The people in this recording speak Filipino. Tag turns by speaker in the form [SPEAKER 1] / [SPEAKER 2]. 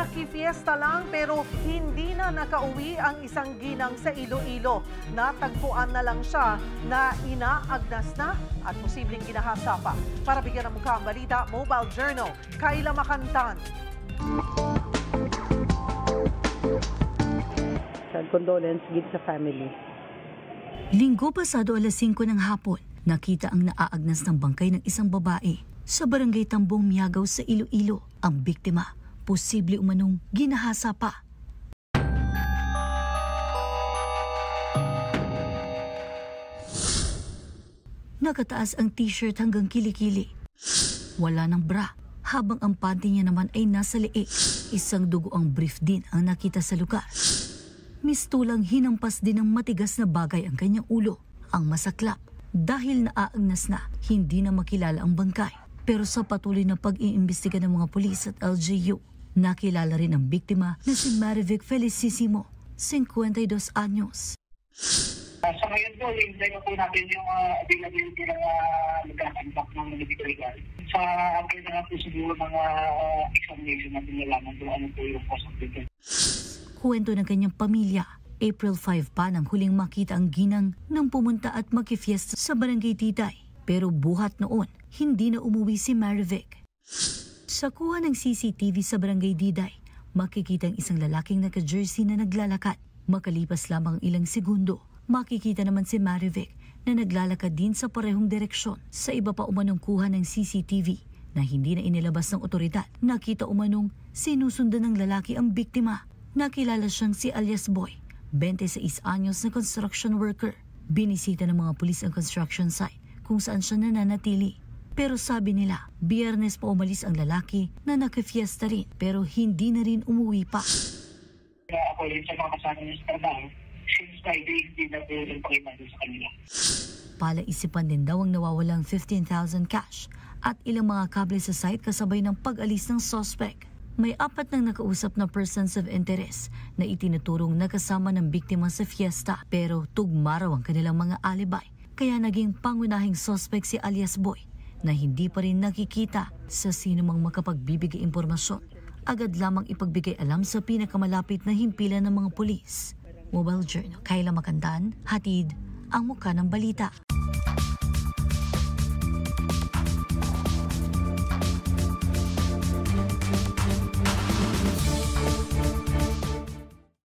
[SPEAKER 1] Nakifiesta lang pero hindi na nakauwi ang isang ginang sa Iloilo. Natagpuan na lang siya na inaagnas na at posibleng ginahasa pa. Para bigyan ng mukha ang balita, Mobile Journal, Kayla Makantan.
[SPEAKER 2] Condolence gid sa family.
[SPEAKER 3] Linggo pasado alas 5 ng hapon, nakita ang naaagnas ng bangkay ng isang babae sa barangay Tambong Miagaw sa Iloilo. Ang biktima, posible umanong ginahasa pa. Nakataas ang t-shirt hanggang kilikili. Wala ng bra, habang ang panty niya naman ay nasa leeg. Isang dugo ang brief din ang nakita sa lugar. Mistulang hinampas din ng matigas na bagay ang kanyang ulo. Ang masaklap, dahil naaagnas na, hindi na makilala ang bangkay. Pero sa patuloy na pag-iimbestiga ng mga pulis at LGU, nakilala rin ang biktima na si Marivic Felicissimo, 52 anyos.
[SPEAKER 4] Sa ngayon po, hintay na po natin yung availability ng nagkakandak ng medical legal. Sa akin na po siguro mga examination natin nalaman kung ano po yung cause of death.
[SPEAKER 3] Kwento ng kanyang pamilya, April 5 pa nang huling makita ang ginang nang pumunta at makifiesta sa barangay Titay. Pero buhat noon, hindi na umuwi si Marivic. Sa kuha ng CCTV sa barangay Diday, makikita ang isang lalaking naka-jersey na naglalakad. Makalipas lamang ilang segundo, makikita naman si Marivic na naglalakad din sa parehong direksyon. Sa iba pa umanong kuha ng CCTV na hindi na inilabas ng otoridad, nakita umanong sinusundan ng lalaki ang biktima. Nakilala siyang si alias Boy, 26 anyos na construction worker. Binisita ng mga pulis ang construction site kung saan siya nananatili. Pero sabi nila, Biyernes pa umalis ang lalaki na nakafiesta rin pero hindi na rin umuwi pa.
[SPEAKER 4] Ako rin sa mga kasama niya sa trabaho, since Friday, hindi na po rin pakimado sa kanila.
[SPEAKER 3] Palaisipan din daw ang nawawalang 15,000 cash at ilang mga kable sa site kasabay ng pag-alis ng suspect. May 4 nang nakausap na persons of interest na itinuturong nakasama ng biktima sa fiesta pero tugma raw ang kanilang mga alibay. Kaya naging pangunahing suspect si alias Boy na hindi pa rin nakikita sa sino mang makapagbibigay impormasyon. Agad lamang ipagbigay alam sa pinakamalapit na himpilan ng mga pulis. Mobile Journal, Kayla Makantan, hatid ang mukha ng balita.